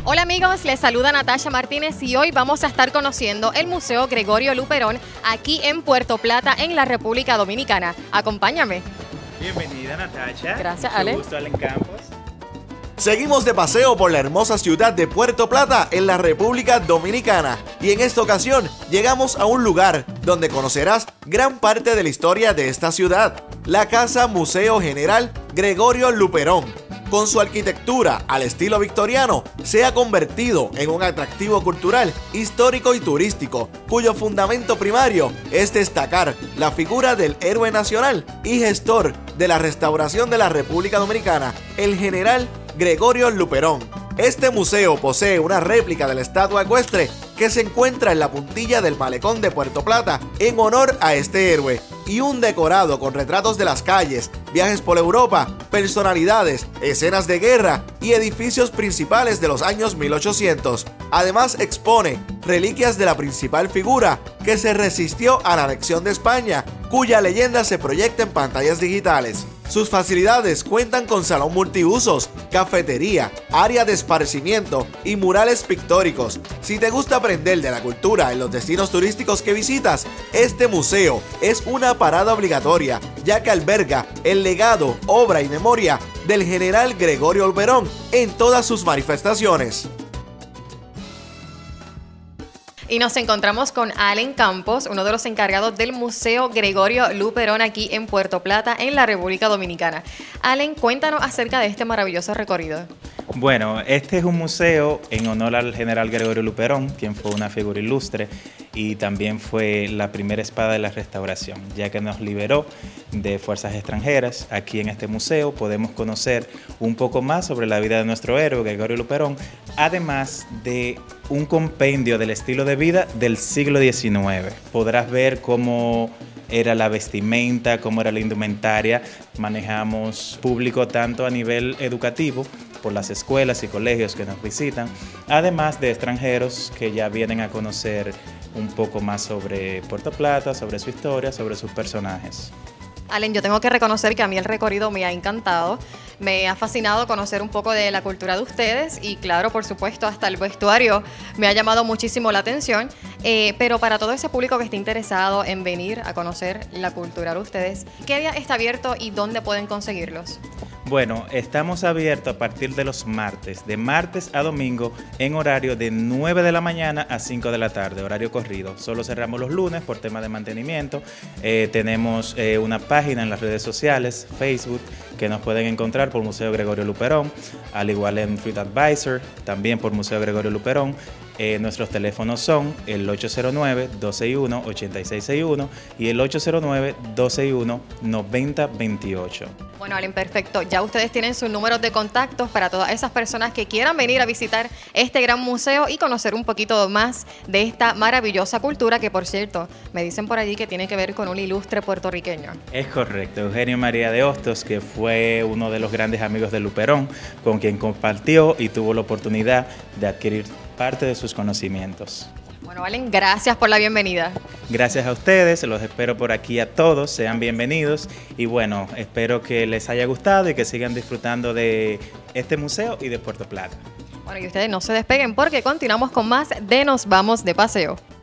Hola amigos, les saluda Natasha Martínez y hoy vamos a estar conociendo el Museo Gregorio Luperón aquí en Puerto Plata, en la República Dominicana. Acompáñame. Bienvenida Natasha. Gracias, Mucho Ale. gusto, Allen Campos. Seguimos de paseo por la hermosa ciudad de Puerto Plata en la República Dominicana y en esta ocasión llegamos a un lugar donde conocerás gran parte de la historia de esta ciudad, la Casa Museo General Gregorio Luperón. Con su arquitectura al estilo victoriano, se ha convertido en un atractivo cultural, histórico y turístico, cuyo fundamento primario es destacar la figura del héroe nacional y gestor de la restauración de la República Dominicana, el general Gregorio Luperón. Este museo posee una réplica de la estatua ecuestre que se encuentra en la puntilla del malecón de Puerto Plata en honor a este héroe, y un decorado con retratos de las calles, viajes por Europa, personalidades, escenas de guerra y edificios principales de los años 1800. Además expone reliquias de la principal figura que se resistió a la anexión de España, cuya leyenda se proyecta en pantallas digitales. Sus facilidades cuentan con salón multiusos, cafetería, área de esparcimiento y murales pictóricos. Si te gusta aprender de la cultura en los destinos turísticos que visitas, este museo es una parada obligatoria, ya que alberga el legado, obra y memoria del general Gregorio Luperón en todas sus manifestaciones. Y nos encontramos con Allen Campos, uno de los encargados del Museo Gregorio Luperón aquí en Puerto Plata, en la República Dominicana. Allen, cuéntanos acerca de este maravilloso recorrido. Bueno, este es un museo en honor al general Gregorio Luperón, quien fue una figura ilustre y también fue la primera espada de la restauración, ya que nos liberó de fuerzas extranjeras. Aquí en este museo podemos conocer un poco más sobre la vida de nuestro héroe, Gregorio Luperón, además de un compendio del estilo de vida del siglo XIX. Podrás ver cómo era la vestimenta, cómo era la indumentaria. Manejamos público tanto a nivel educativo, por las escuelas y colegios que nos visitan, además de extranjeros que ya vienen a conocer un poco más sobre Puerto Plata, sobre su historia, sobre sus personajes. Allen, yo tengo que reconocer que a mí el recorrido me ha encantado, me ha fascinado conocer un poco de la cultura de ustedes y claro, por supuesto, hasta el vestuario me ha llamado muchísimo la atención, pero para todo ese público que esté interesado en venir a conocer la cultura de ustedes, ¿qué día está abierto y dónde pueden conseguirlos? Bueno, estamos abiertos a partir de los martes, de martes a domingo, en horario de 9 de la mañana a 5 de la tarde, horario corrido. Solo cerramos los lunes por tema de mantenimiento. Tenemos una página en las redes sociales, Facebook, que nos pueden encontrar por Museo Gregorio Luperón, al igual en TripAdvisor, también por Museo Gregorio Luperón. Nuestros teléfonos son el 809-261-8661 y el 809-261-9028. Bueno, Allen, perfecto. Ya ustedes tienen sus números de contactos para todas esas personas que quieran venir a visitar este gran museo y conocer un poquito más de esta maravillosa cultura que, por cierto, me dicen por allí que tiene que ver con un ilustre puertorriqueño. Es correcto, Eugenio María de Hostos, que fue uno de los grandes amigos de Luperón, con quien compartió y tuvo la oportunidad de adquirir parte de sus conocimientos. Bueno, Allen, gracias por la bienvenida. Gracias a ustedes, los espero por aquí a todos, sean bienvenidos y bueno, espero que les haya gustado y que sigan disfrutando de este museo y de Puerto Plata. Bueno, y ustedes no se despeguen porque continuamos con más de Nos Vamos de Paseo.